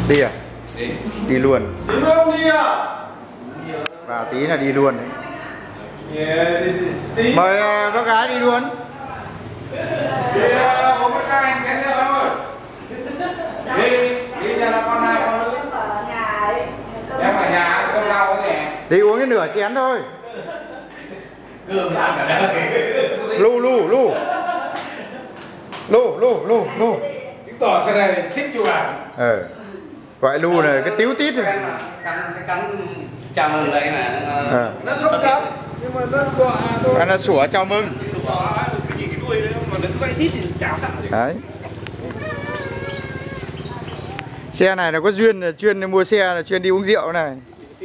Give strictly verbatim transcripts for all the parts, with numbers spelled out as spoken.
Đi à? Đi. Đi luôn. Đi luôn đi à? Vào tí là đi luôn đấy. Yeah, đi, đi, đi. Mời uh, bác gái đi luôn. Đi uh, uống cái canh cái nữa em ơi. Đi, đi cho nó con hai con nữa. Em ở nhà cơm rau cái gì? Đi uống cái nửa chén thôi. Cơm ăn ở đây. Lu lu lu. Lu lu lu lu. Chứng tỏ thế này thích chụp ảnh. Ờ. Gọi lu này cái tíu tít rồi. Cắn cái cắn chào mừng đấy mà. Ờ. Nó không cắn nhưng mà nó gọi thôi. Nó sủa chào mừng. Cái gì cái đuôi đấy mà nó quay tít thì chào sẵn rồi. Đấy. Xe này nó có duyên là chuyên mua xe là chuyên đi uống rượu này.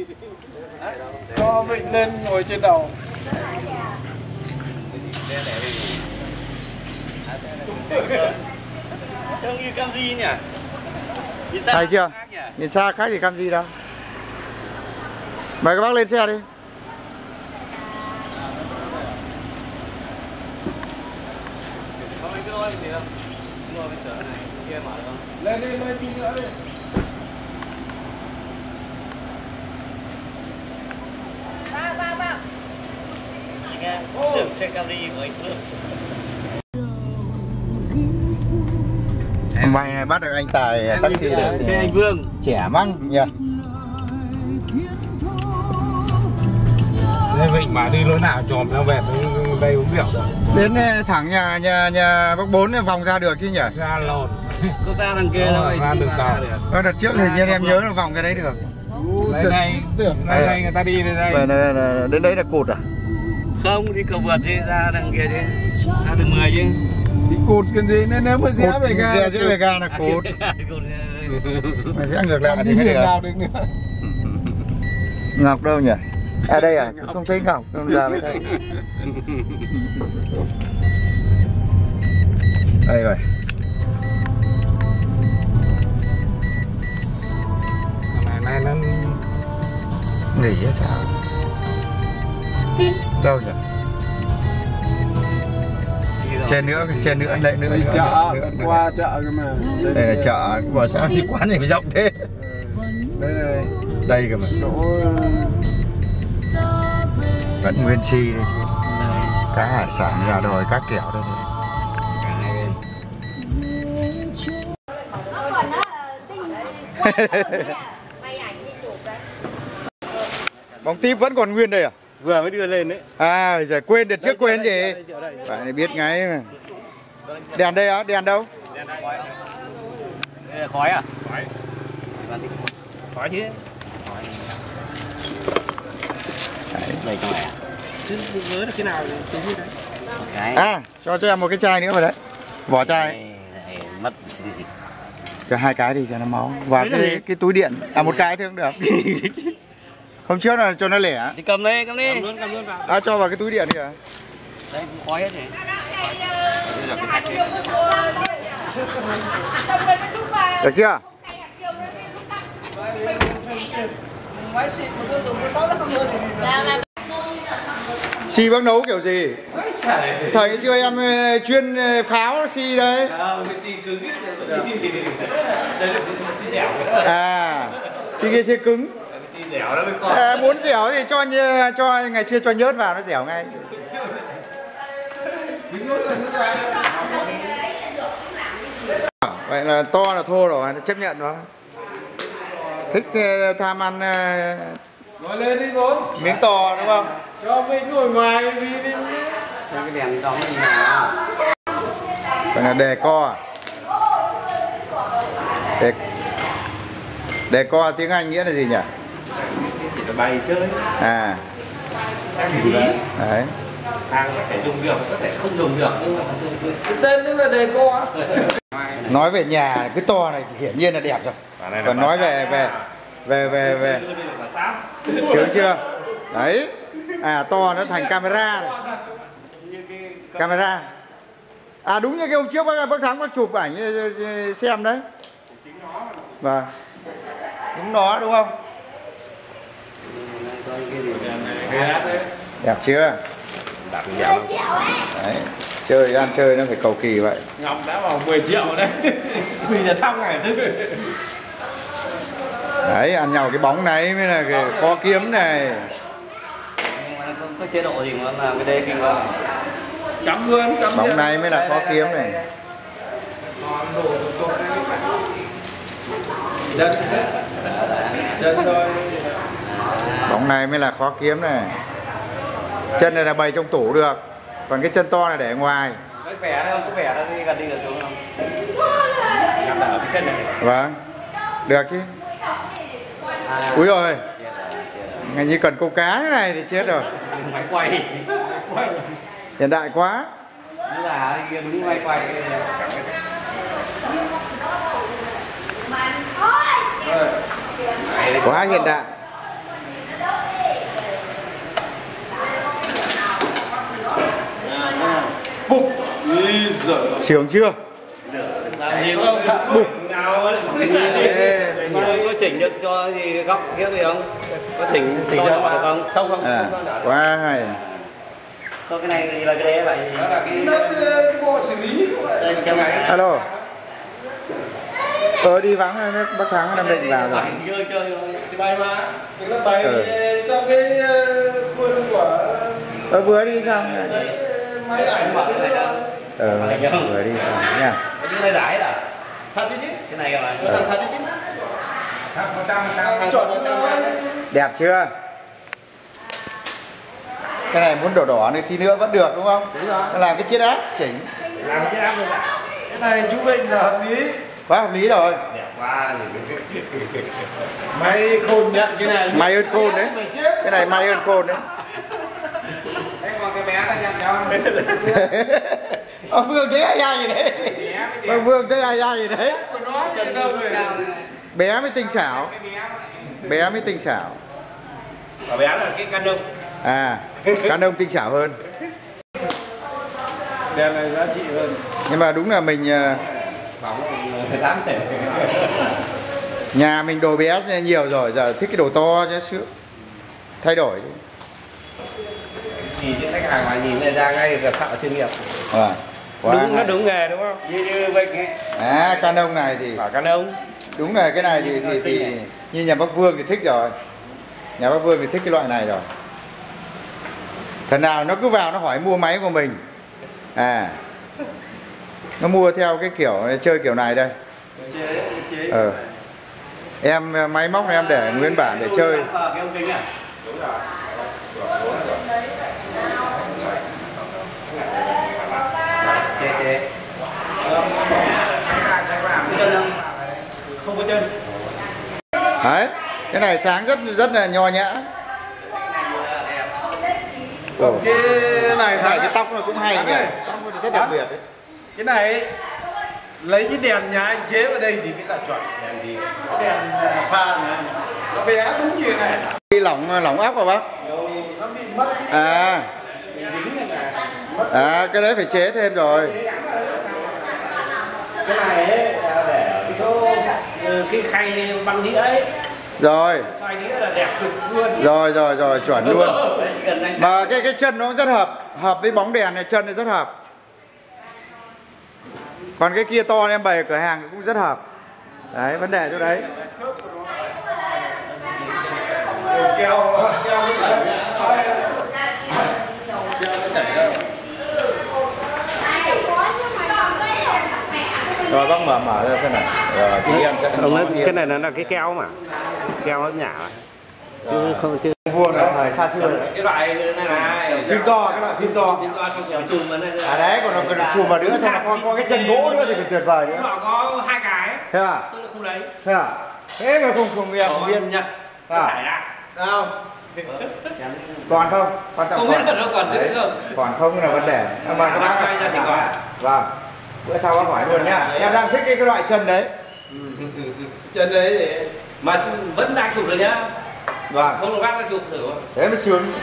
Cho Vịnh lên ngồi trên đầu. Trông như Camry nhỉ? Nhìn Hay chưa? Nhìn xa khác thì Camry đâu. Mời các bác lên xe đi. Lên đi, lên tí nữa đi. Ba, ba, ba. Tưởng xe Camry của anh Phương. Hôm nay này bắt được anh Tài taxi được. Xe anh Vương. Trẻ măng nhỉ. Lên Vịnh mà đi lối nào tròm ra về đây uống rượu. Đến thẳng nhà nhà nhà bác Bốn vòng ra được chứ nhỉ? Ra lồn. Có ra đằng kia đâu. Ra đường tàu. Ờ, đợt trước hình như em nhớ là vòng cái đấy được. Đây này, tưởng đây đây người ta đi đây đây. Về đây là đến đấy là cột à? Không, đi cầu vượt đi, ra đằng kia đi. Ra đường mười chứ. Thì cột cái gì nên nếu mà rẽ về ga. Rẽ rẽ về ga là cột. Mà rẽ ngược lại thì đi hết đường được. nào được nữa. Ngọc đâu nhỉ? À đây à? Không thấy Ngọc, không ra mới thấy. Đây rồi. Này này nó Nghỉ hay sao? Đâu nhỉ? Trên nữa, trên nữa, lại nữa. đi chợ, qua chợ cơ mà. Đây là chợ, bỏ sao đi quán gì phải rộng thế? Đây này. Đây cơ mà. Chỗ Vẫn nguyên si đây chứ. Cá hải sản gà đồi, cá kẹo đây thôi. Nó còn nó tinh mày ảnh đi chụp đấy. Bóng tím vẫn còn nguyên đây à? Vừa mới đưa lên đấy. À, giờ quên được trước quên gì? Phải biết ngay mà. Đèn đây á, đèn đâu? Đây là khói à? Khói. Khói chứ. Đây có mẹ. Chứ nhớ được cái nào tính như đấy. À, cho cho em một cái chai nữa vào đấy. Vỏ chai. Mất. Cho hai cái đi cho nó máu. Và cái, cái túi điện. À một cái thôi cũng được. Hôm trước là cho nó lẻ. Thì cầm đây, cầm đi. Cầm luôn, cầm luôn vào. À cho vào cái túi điện đi à? Đây khói hết này. Được chưa? Xi bác nấu kiểu gì? Thời xưa em chuyên pháo xi đấy. À, xi kia xi cứng. À, muốn dẻo thì cho cho ngày xưa cho nhớt vào nó dẻo ngay. Vậy là to là thô rồi, chấp nhận nó. Thích tham ăn ngồi lên đi Bốn. miếng to đúng không? Cho mình ngồi ngoài vì đi. Cái đèn đó gì nào? Vậy là đề co à? Đề, đề co tiếng Anh nghĩa là gì nhỉ? Chỉ là bày chơi. À. Đấy. Đấy. Hàng có thể dùng được, có thể không dùng được nhưng mà Cái tên nó là đề co. Nói về nhà cái to này thì hiển nhiên là đẹp rồi. Còn nói về về về về về sướng chưa? Đấy. À to nó thành camera này. Camera. À đúng như cái hôm trước bác, bác Thắng bác chụp ảnh xem đấy. Vâng. Đúng nó đúng không? Đẹp chưa? Đấy. Chơi ăn chơi nó phải cầu kỳ vậy. Ngọc đã vào mười triệu đấy. Vì là thăm ngày tức. Đấy, ăn nhau cái bóng này mới là cái khó kiếm này. Có chế độ gì mà làm cái đây kinh quá. Cắm luôn, cắm Bóng này mới là khó kiếm này. Chân chân thôi. Bóng này mới là khó kiếm này. Chân này là bày trong tủ được. Còn cái chân to này để ngoài. Cái vẻ đây không? Có vẻ đây gần đi là xuống không? Gặp ở cái chân này. Vâng. Được chứ. À, Úi rồi. Ngay như cần câu cá thế này thì chết rồi. máy quay. Hiện đại quá. Đúng là đúng máy quay. Quá hiện đại. Bục. Sướng chưa? Bục. Có chỉnh được cho gì góc kia gì không? Có chỉnh to nhỏ được không? Không không. À, quá hay. Có cái này thì là cái đấy vậy. Đó là cái cái bộ xử lý cũng vậy. Alo. Ờ đi vắng đấy, bác Thắng đang định vào rồi. Chơi chơi chơi bay mà. Cái lớp bảy thì trong cái khuôn của Ờ vừa đi xong rồi. máy ảnh mở cái này đó. Ờ vừa đi xong nha. Cái này giải à? Thật chứ chứ. Cái này là thật thật chứ. một trăm phần trăm Đẹp chưa? Cái này muốn đỏ đỏ này tí nữa vẫn được đúng không? Đúng rồi. Làm cái chiếc áp chỉnh. Làm cái áp luôn ạ. cái này chú Vinh là hợp lý. Quá hợp lý rồi. Đẹp quá. Mày khôn nhận cái này. May hơn côn đấy. Mày chết. Cái này may hơn côn đấy. Đấy còn cái bé ta nhận cho. Ông Vương thấy ai ai gì đấy? Ông Vương thấy ai ai gì đấy? Của nó trên đâu rồi? Bé mới tinh xảo. Bé mới tinh xảo. Và bé là cái Canon. À, Canon tinh xảo hơn. Đèn này giá trị hơn. Nhưng mà đúng là mình tám tỷ. nhà mình đồ bé nhiều rồi, giờ thích cái đồ to chứ sướng. Thay đổi. Nhìn cái khách hàng mà nhìn này ra ngay là thợ chuyên nghiệp. À, quá Đúng nó hay. đúng nghề đúng không? Như như vậy nghe. À, Canon này thì Bảo Canon. đúng rồi, cái này thì, thì, thì như nhà bác Vương thì thích rồi. Nhà bác Vương thì thích cái loại này rồi. Thằng nào nó cứ vào nó hỏi mua máy của mình. À, nó mua theo cái kiểu chơi kiểu này đây. Chế chế. Ờ. Em máy móc này em để nguyên bản để chơi. Cái ông kính à? Đúng rồi. Chế chế. Không có chân. Đấy, cái này sáng rất rất là nho nhã. Ồ. Cái này Cái này cái tóc nó cũng hay nhỉ. Tóc nó rất đặc biệt đấy. cái này lấy cái đèn nhà anh chế vào đây thì mới là chuẩn. Đèn gì? Cái đèn pha này nó bé đúng như này. Bị lỏng lỏng ốc vào bác. Nó bị mất đi. À. À, cái đấy phải chế thêm rồi. Cái này ấy là để ở cái chỗ cái khay băng đĩa ấy. Rồi. Xoay đĩa là đẹp cực luôn. Rồi rồi rồi chuẩn luôn. Mà cái cái chân nó cũng rất hợp, hợp với bóng đèn này, chân này rất hợp. Còn cái kia to em bày ở cửa hàng cũng rất hợp. Đấy, vấn đề chỗ đấy. Keo keo nó chảy ra. Keo nó chảy ra. Rồi bác mở mở ra xem nào. Rồi thì em sẽ Ông ấy, cái này là cái keo mà. Keo nó nhả. Chứ không chứ. vuông là thời xa xưa. Cái loại này này. Phim to, cái loại phim to. Phim to trong kiểu chùm mà này. À đấy, còn nó còn chùm vào nữa xem là có, có cái chân gỗ nữa thì còn tuyệt vời nữa. Nó có hai cái. Thế à? Tôi lại không lấy. Thế à? Thế mà không không em không biết. Nhật. À. Phải ra. Đâu? Còn không? Quan trọng Không biết là nó còn chứ không. Còn không là vấn đề. À, mà các bác quay ra thì còn. Vâng. Bữa sau bác hỏi luôn nhá. Em đang thích cái, cái loại chân đấy. Chân đấy thì Mà vẫn đang chụp rồi nhá. Vâng. Không được bác đang chụp thử. Thế mới sướng.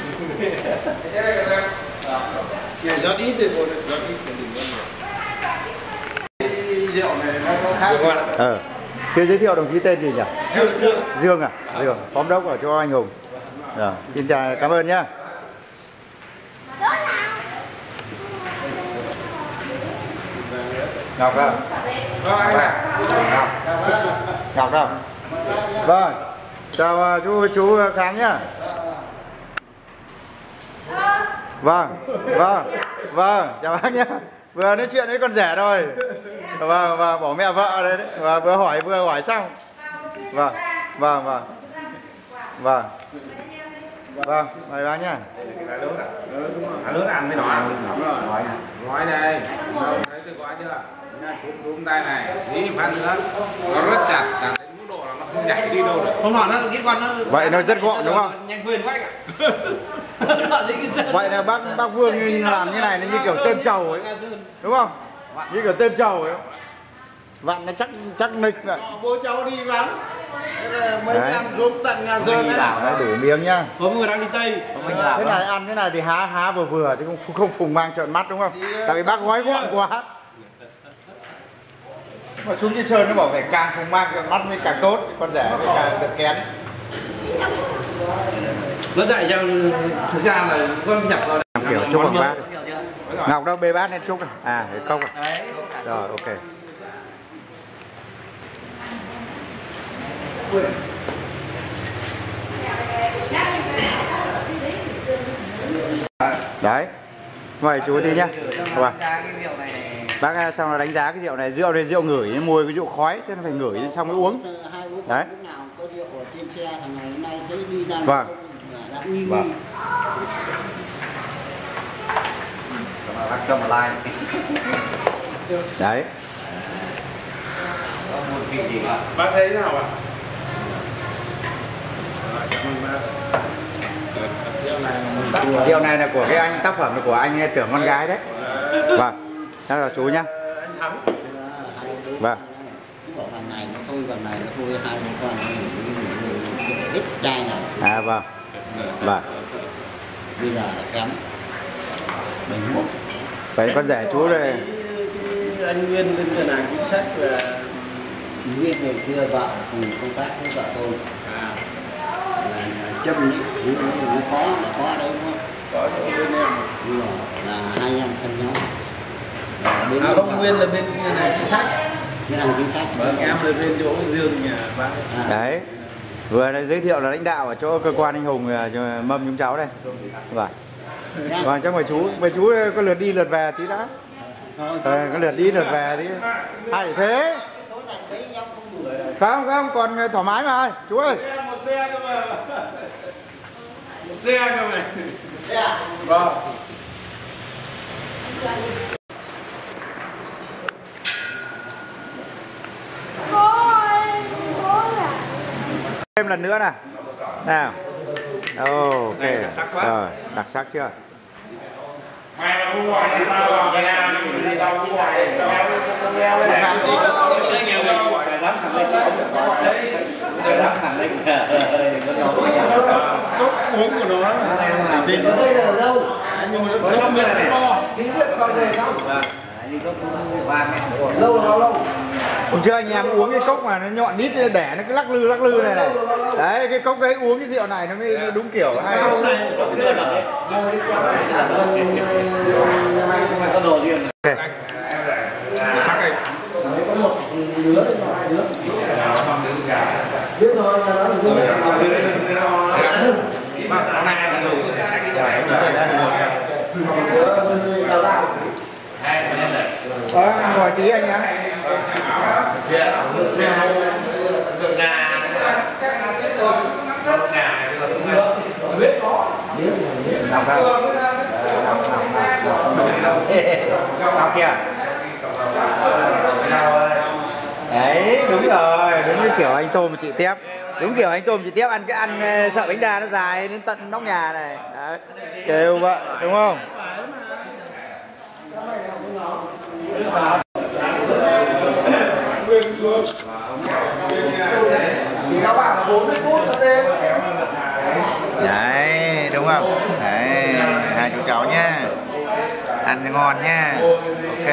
chỉ do ít thì một do ít thì đừng có nhiều. Rượu này nó có khác. Ờ. Chưa giới thiệu đồng chí tên gì nhỉ? Dương Dương. Dương à? Dương. Phó đốc ở cho anh Hùng. Rồi, xin chào, cảm ơn nhá. Ngọc đâu? Ngọc đâu? Ngọc đâu? Vâng, chào chú chú Kháng nhá. Vâng, vâng, vâng, chào bác nhá. Vừa nói chuyện với con rể rồi. Vâng, vâng, bỏ mẹ vợ đấy, đấy. Và vừa hỏi vừa hỏi xong. Vâng, vâng, vâng. Vâng. Vâng, mời bác nhá. Cả nước ăn mới nói. Gói này. Gói đây. Thấy tôi gói chưa? Cúm cúm tay này. Tí phát nữa. Nó rất chặt, chặt đến mức độ là nó không nhảy đi đâu được. Không nói nó cái con nó. Vậy nó rất gọn đúng không? Nhanh quên quá cả. Vậy là bác bác Vương làm như này nó như kiểu tôm trầu ấy. Đúng không? Như kiểu tôm trầu ấy. Vặn nó chắc chắc nịch vậy. Bố cháu đi vắng. Thế là mấy anh xuống tận Ngàn Sơn đấy. Đủ miếng nhá. Hôm người đang đi Tây. Thế này ăn thế này thì há há vừa vừa chứ không không phùng mang trợn mắt đúng không? Tại vì bác gói gọn quá. Mà xuống trên Sơn nó bảo phải càng phùng mang trợn mắt mới càng tốt, con rẻ mới càng được kén. Nó dạy cho thực ra là con nhập vào làm kiểu chúc bằng bát. Ngọc đâu bê bát lên chúc à để cốc à. Rồi ok. Đấy, mời chú đi nhá. Vâng. Bác xong là đánh giá cái rượu này, rượu này rượu ngửi, mùi cái rượu khói, thế nó phải ngửi xong mới uống. Đấy. Vâng. Vâng. Đấy. Bác thấy thế nào ạ? Rượu này là của cái anh, tác phẩm của anh Tưởng Con Gái đấy. Vâng. Đó là chú nhá. Anh Thắng. Vâng. Cái bộ này nó thôi, phần này nó thôi, hai con ít chai này. À vâng. Vâng. Bây giờ là cắm. Vậy con rẻ chú đây. Anh Nguyên bên ngân hàng chính sách là Nguyên ngày xưa vợ cùng công tác với vợ tôi. À. Là Trâm ấy, nó khó, nó khó ở đây đúng không? có chỗ bên em. Đúng rồi, là hai anh em thân nhau. À không, Nguyên là bên ngân hàng chính sách. Ngân hàng chính sách. Vâng, em là bên chỗ Dương nhà bác. Đấy. Vừa đã giới thiệu là lãnh đạo ở chỗ cơ quan anh Hùng mâm chúng cháu đây. Vâng. Vâng, chắc mời chú, mời chú có lượt đi lượt về tí đã. Ờ, có lượt đi lượt về tí. Hay thế. Không, không, còn thoải mái mà chú ơi. Một xe cơ mà. Một xe cơ mà. Vâng. Thêm lần nữa nè. Nào. Ok. Rồi, đặc sắc chưa? Mày mà không gọi thì tao vào Việt Nam đi đâu cũng lại. Cốc uống của nó là định đây là lâu. Nhưng mà cốc miệng nó to. Bao giờ xong? Lâu là lâu. Hôm trước anh em uống cái cốc mà nó nhọn nít đẻ nó cứ lắc lư lắc lư này này. Đấy, cái cốc đấy uống cái rượu này nó mới nó đúng kiểu hay. Có đồ riêng. Ok. Sắc đây. Có một đứa đứa. Biết rồi là nó là Dương. Mà hôm nay ăn đồ Ờ, ngồi tí anh nhá. Học kìa. Đấy, đúng rồi, đúng như kiểu anh Tôm chị Tép. Đúng kiểu anh Tôm chị Tép ăn cái ăn sợ bánh đa nó dài đến tận nóc nhà này. Đấy. Kêu vậy, đúng không? Thì nó bảo là bốn mươi phút nó đến. Đấy, đúng không? Đấy, hai chú cháu nhá. Ăn ngon nhá. Ok.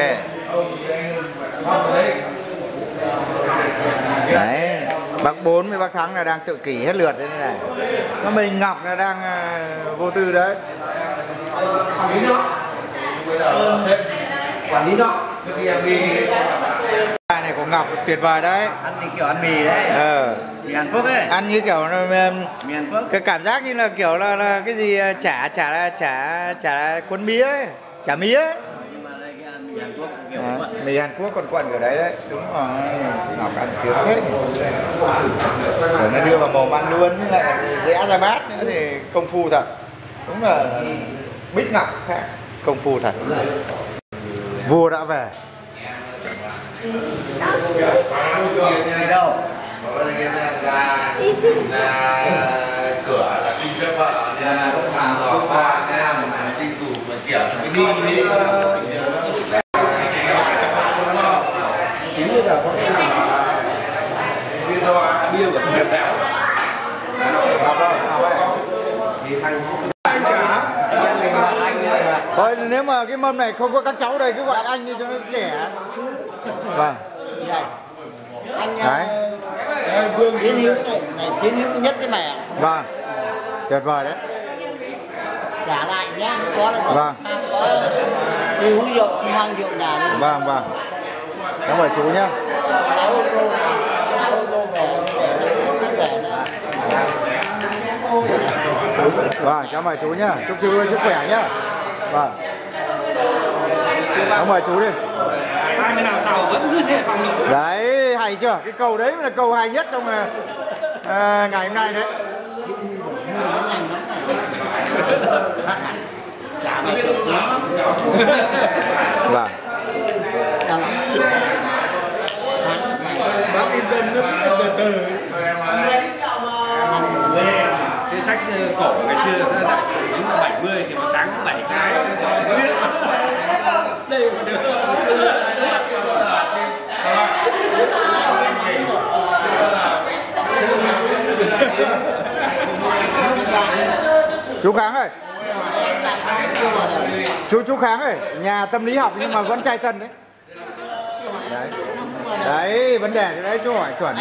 Đấy, bác Bốn với bác Thắng là đang tự kỷ hết lượt thế này. Nó mình Ngọc là đang uh, vô tư đấy. Quản lý nọ. Quản lý nọ. Này của Ngọc tuyệt vời đấy. Ăn thì kiểu ăn mì đấy. Ờ. Mì Hàn Quốc ấy. Ăn như kiểu Mì Hàn Quốc. cái cảm giác như là kiểu là, là cái gì chả chả là chả chả cuốn mía ấy, chả mía ấy. Nhưng mà đây cái ăn mì Hàn Quốc kiểu À, quận. mì Hàn Quốc còn quận ở đấy đấy. Đúng rồi. Ngọc ăn sướng thế nhỉ. Rồi nó đưa vào mồm ăn luôn, lại rẽ ra bát nữa thì công phu thật. Đúng là Bích Ngọc khác, công phu thật. Vua đã về. Đi đâu? Cửa là xin cho vợ nha, lúc nào có qua nha, mà xin tủ mà kiểu cái đi đi. Bia của thằng Đào. Thôi nếu mà cái mâm này không có các cháu đây cứ gọi anh đi cho nó trẻ. Vâng. Anh Đấy. Vương Chiến Hữu này, này Chiến Hữu nhất cái này. Vâng. Tuyệt vời đấy. Trả lại nhá, có là có. Vâng. Có uống rượu, không mang rượu nhà đi. Vâng vâng. Cảm ơn chú nhá. Lái ô tô, lái ô tô về, về, về. Vâng, cảm ơn chú nhá. Chúc chú sức khỏe nhá. Vâng. Cảm ơn chú đi. hai mươi năm sau vẫn cứ thế phòng nhậu. Đấy, hay chưa? Cái câu đấy là câu hay nhất trong à, ngày hôm nay đấy. Vâng. Bác yên tâm nước từ từ. Cái sách cổ ngày xưa nó dạy đến bảy mươi thì một tháng bảy cái biết đây một đứa xưa Chú Kháng ơi. Chú chú Kháng ơi, nhà tâm lý học nhưng mà vẫn trai tân đấy. Đấy. Đấy, vấn đề đấy chú hỏi chuẩn đấy.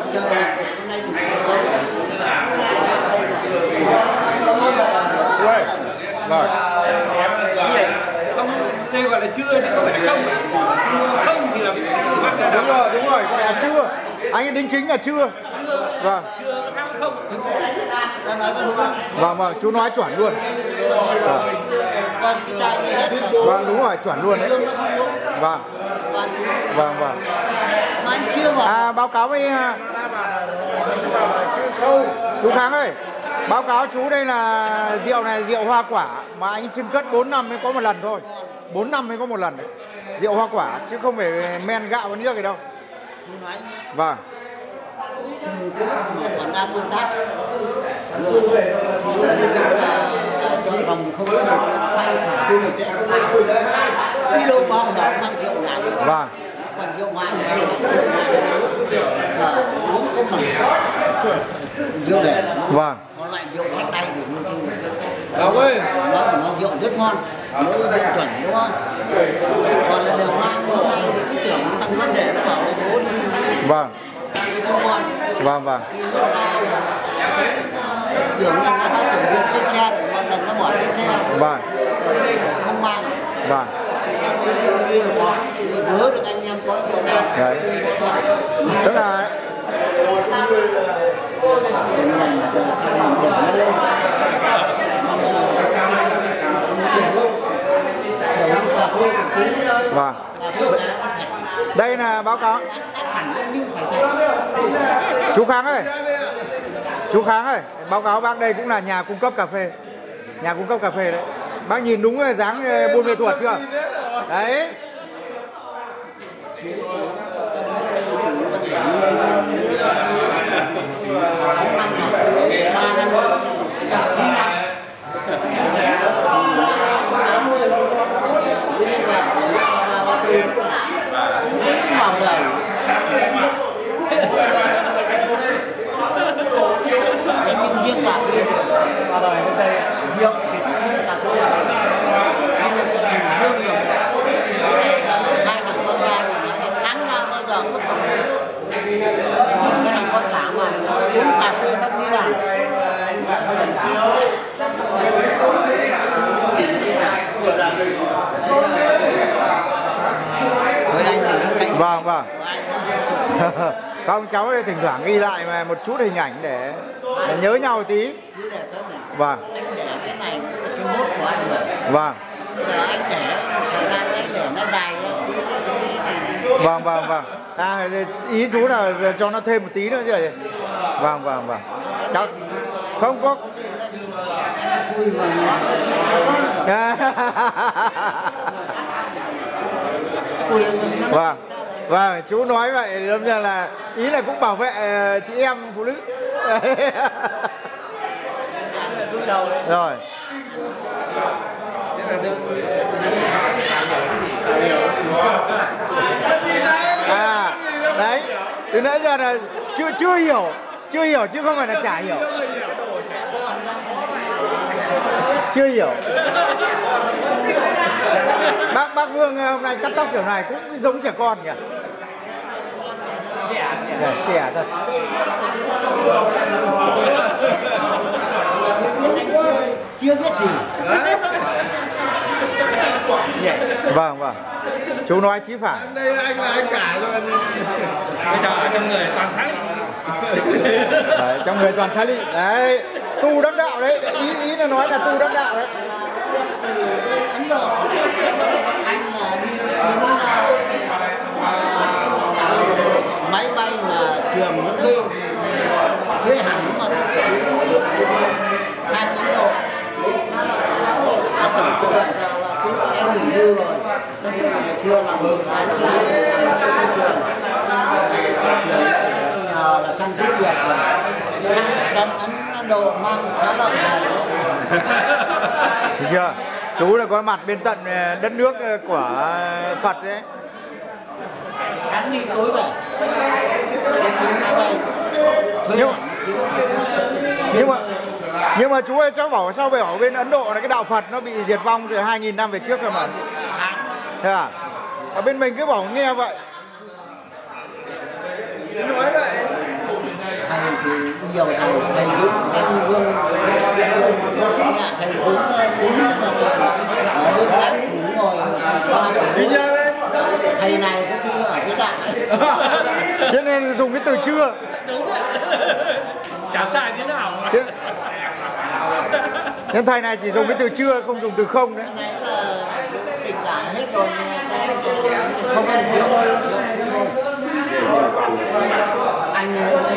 Rồi. Rồi. không, đây gọi là chưa chứ không phải là không. Không thì là Đúng rồi, đúng rồi, gọi là chưa. Anh ấy đính chính là chưa. Vâng. chưa khác không. Vâng vâng, chú nói chuẩn luôn. Vâng. Vâng đúng rồi, chuẩn luôn đấy. Vâng. Vâng vâng. À báo cáo với chú Kháng ơi. Báo cáo chú đây là rượu này rượu hoa quả mà anh trưng cất bốn năm mới có một lần thôi. bốn năm mới có một lần đấy. Rượu hoa quả chứ không phải men gạo với nước gì đâu. Vâng. Còn đang công tác chợ Rồng không có được thay thả du lịch đấy, đi đâu bao giờ mang rượu nhà đi. Vâng. Còn rượu ngoại thì uống không bằng rượu để Vâng. nó lại rượu hết tay được như thế. Ngọc ơi, nó nó rượu rất ngon, nó rượu chuẩn đúng không? Còn là đều mang cái tưởng tăng vấn đề nó bảo là bố đi. Vâng. Không ngon. Vâng vâng. Tưởng là nó đã chuẩn bị trên xe để mà lần nó bỏ trên xe. Vâng. Không mang. Vâng. Nhớ được anh em có chỗ nào. Đấy. Tức là vâng. Đây là báo cáo. Chú Kháng ơi. Chú Kháng ơi, báo cáo bác đây cũng là nhà cung cấp cà phê. Nhà cung cấp cà phê đấy. Bác nhìn đúng rồi, dáng Buôn Mê Thuột chưa? Đấy. Riêng cà phê vào đời bên đây rượu thì thích riêng cà phê riêng được hai thằng con trai mà tháng nào bao giờ cũng có cái thằng con cả mà uống cà phê xong đi làm Vâng vâng. Không, cháu thì thỉnh thoảng ghi lại mà một chút hình ảnh để, để nhớ nhau tí. Vâng. Anh để cái này cái mốt của anh rồi. Vâng. Giờ anh để thời gian anh để nó dài lên. Vâng vâng vâng. À, ý chú là cho nó thêm một tí nữa chứ. Vâng vâng vâng. Cháu không có. Vâng. Vâng, chú nói vậy đâm ra là ý là cũng bảo vệ chị em phụ nữ. Rồi. À, đấy, từ nãy giờ là chưa chưa hiểu, chưa hiểu chứ không phải là chả hiểu. Chưa hiểu. Bác bác Vương hôm nay cắt tóc kiểu này cũng giống trẻ con kìa. Trẻ, trẻ, trẻ thôi. Chưa biết gì. Vâng vâng. Chú nói chí phải. Đây anh là anh cả rồi. Bây giờ ở trong người toàn sáng. Đấy, trong người toàn sáng đi. Đấy, tu đắc đạo đấy. Ý ý là nói là tu đắc đạo đấy. Ấn Độ. Anh là đi máy bay mà trường nó thuê thuê hẳn mà sang Ấn Độ. Chúng em nghỉ hưu rồi, chưa làm được cái trường nhờ là sang giúp việc sang Ấn Độ mang khá lợi về. Thấy chưa? Chú là có mặt bên tận đất nước của Phật đấy. Sáng đi tối về. Nhưng, nhưng mà nhưng mà chú ơi, cháu bảo sao về ở bên Ấn Độ là cái đạo Phật nó bị diệt vong từ hai nghìn năm về trước rồi mà. Thế à? Ở bên mình cứ bảo nghe vậy. Nói vậy. Thầy thì nhiều thầy thầy Dũng, thầy Vương, thầy Dũng cũng ở bên cạnh cũng ngồi xoa Chính ra đấy. thầy này có khi ở cái dạng ấy. Cho nên dùng cái từ chưa. Đúng rồi. Chả sai thế nào. Chứ... Nhưng thầy này chỉ dùng cái từ chưa, không dùng từ không đấy. Cái này là tình cảm hết rồi, không ăn thiếu thôi. Anh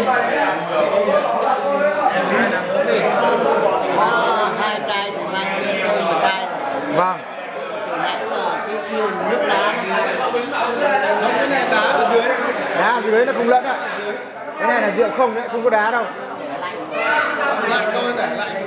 có hai chai thì mang lên tôi một chai. Vâng. Nãy là cái kia nước đá. Cái này đá ở dưới. Đá ở dưới nó không lẫn ạ. Cái này là rượu không đấy, không có đá đâu. Lạnh tôi để lạnh.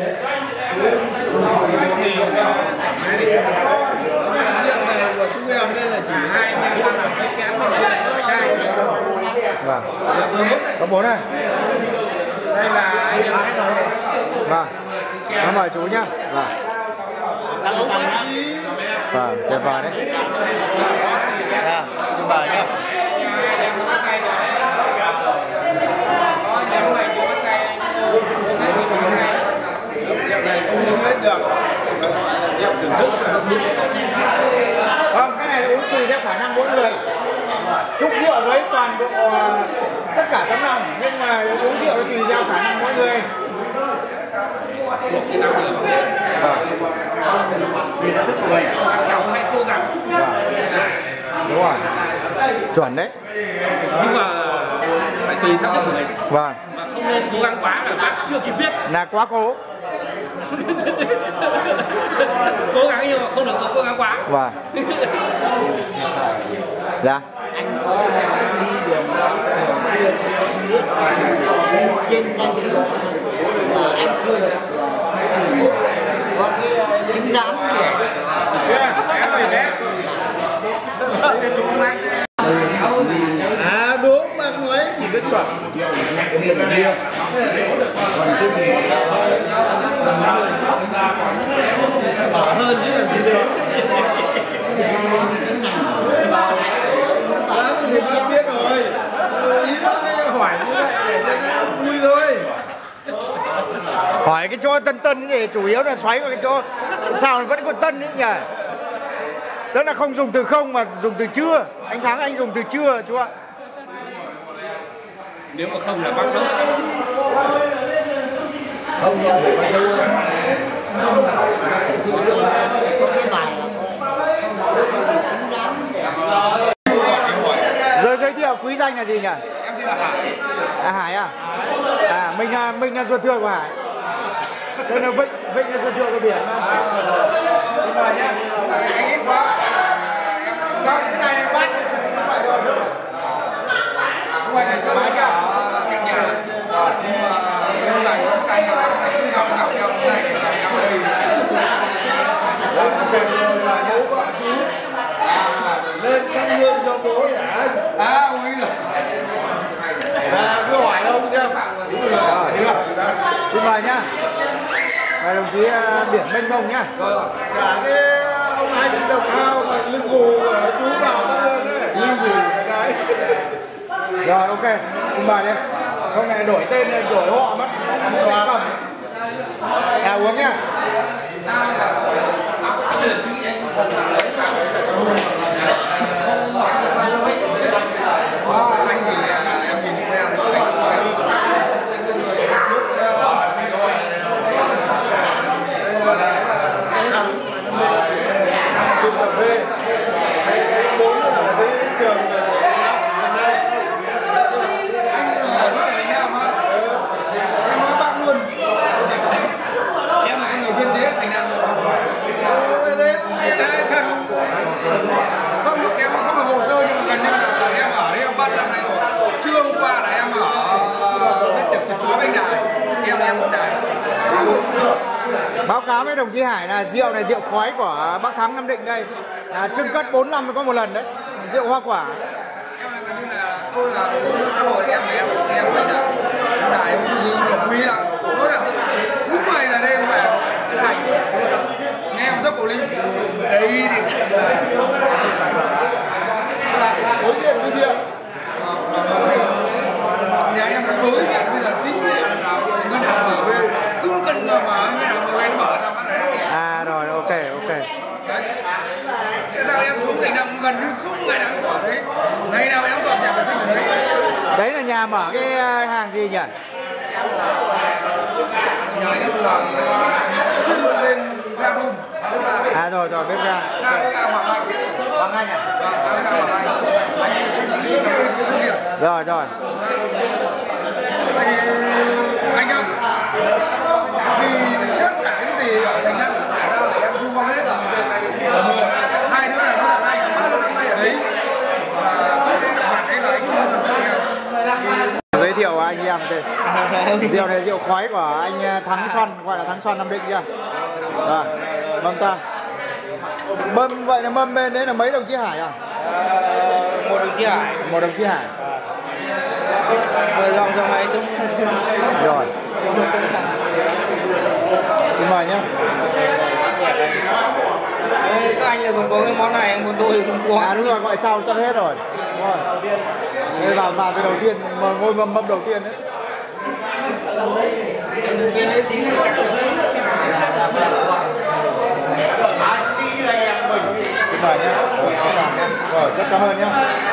Chuyện này của chúng em đây là chỉ hai cái kén một cái. Vâng. Có bốn này. Đây là anh em hết rồi. Vâng. Cảm mời chú nhá. Vâng. Vâng, tuyệt vời đấy. À, tuyệt vời nhá. Không uống hết được. Em thưởng thức. Không, cái này uống tùy theo khả năng mỗi người. Chúc rượu với toàn bộ tất cả tấm lòng, nhưng mà uống rượu là tùy theo khả năng mỗi người. Vì nó rất tuổi, cháu hãy cố gắng. Đúng rồi. Chuẩn đấy. Nhưng mà phải tùy theo chất của mình. Vâng. Mà không nên cố gắng quá là bác chưa kịp biết. Là quá cố. Cố gắng nhưng mà không được cố gắng quá. Vâng. Dạ. Anh có đi đường thường xuyên biết trên anh mà anh chưa được có cái chứng giám kìa. À đúng, bác nói chỉ cái chuẩn. Còn cái gì Bỏ hơn chứ là gì được. Bác thì bác biết rồi. Ý bác ấy hỏi như vậy để cho nó vui thôi. Hỏi cái chỗ tân tân gì chủ yếu là xoáy vào cái chỗ sao vẫn còn tân ấy nhỉ. Tức là không dùng từ không mà dùng từ chưa. Anh Thắng anh dùng từ chưa chú ạ. nếu mà không là bác nấu. Không rồi phải đưa có cái bài Rồi giới thiệu quý danh là gì nhỉ? Em tên là Hải. À Hải à? À mình là mình là ruột thưa của Hải. Đây là Vịnh, Vịnh là ruột thưa của biển mà. Đi mời nhá. Anh ít quá. Vâng, cái này là bát không phải rồi. Không phải là chơi bánh ở cạnh nhà. Nhưng mà hôm nay có cái nào gặp gặp nhau này gặp nhau đây. Đấy, kèm rồi là bố gọi chú lên thắp hương cho bố để anh. À, ui rồi. À, cứ hỏi ông xem. Đi mời nhá. Và đồng chí uh, Biển Mênh Mông nhá. Rồi, cả cái ông ai cũng đồng hao mà lưng gù chú vào thắp hương đấy. Lưng gù cái đấy. Rồi ok, đi mời đi. Không này đổi tên đổi họ mất. Không cầm. À uống nhá. Wow, anh thì em nhìn quen Chụp cà phê. Bốn là cái trường em nói bác luôn. Em là người biên chế thành nam. Không được em không phải hồ sơ nhưng mà gần như là em ở đây em ba năm nay rồi. Trưa hôm qua là em ở hết tiệc chó bánh đài. Em em cũng đài. Báo cáo với đồng chí Hải là rượu này rượu khói của Bắc Thắng Nam Định đây. Là trưng cất bốn năm mới có một lần đấy. Rượu hoa quả. Em là gần như là tôi là nước xã hội em em em bánh đài. Đài như được quý lắm. Tôi là đúng mười giờ đêm về thành nghe em dốc cổ linh đấy thì đối diện với rượu. nhà em là đối diện bây giờ chính là ngân hàng mở bên cứ cần mà ngân hàng mở bên mở ra mắt đấy. À rồi ok ok. Đấy. Thế sao em xuống thành nam gần như không ngày nào có đấy. Ngày nào em dọn dẹp vệ sinh ở đấy. Đấy là nhà mở cái hàng gì nhỉ? Nhà em là chuyên bên ga đun. À rồi rồi biết ra. Ga ga Hoàng Anh. Hoàng Anh à? Vâng, ga Hoàng Anh. Rồi rồi. Anh ơi, vì tất cả những gì ở thành nam thải ra là em thu gom hết. Hai đứa là nó là hai ba năm nay ở đấy. Và có cái gặp mặt đấy là anh Trung Thần của em. Giới thiệu anh em đây. Rượu này rượu khói của anh Thắng Xoăn, gọi là Thắng Xoăn Nam Định chưa? Rồi, mâm ta. Mâm vậy là mâm bên đấy là mấy đồng chí Hải à? một đồng chí Hải, Một đồng chí Hải. mười dòng dòng máy chung. Rồi. Xin mời nhé. Các anh là còn có cái món này, còn tôi không có. À đúng rồi, gọi sau sắp hết rồi. Đúng rồi. Đây vào vào từ đầu tiên, mà ngôi mâm mâm đầu tiên đấy. Xin mời nhé. Rồi, rất cảm ơn nhé.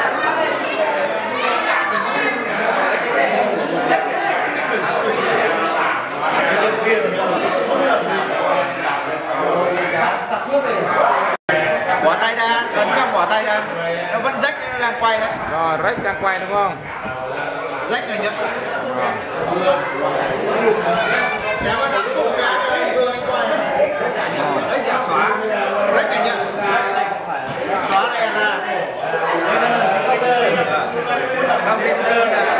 Bỏ tay ra, ấn trong bỏ tay ra. Nó vẫn rách, nó đang quay đấy. Rồi, rách đang quay đúng không? Rách này nhá. Nếu mà thằng cùng cả anh Vương anh quay. Rách giả xóa. Rách này nhá. Xóa này ra. Không, cái cơ là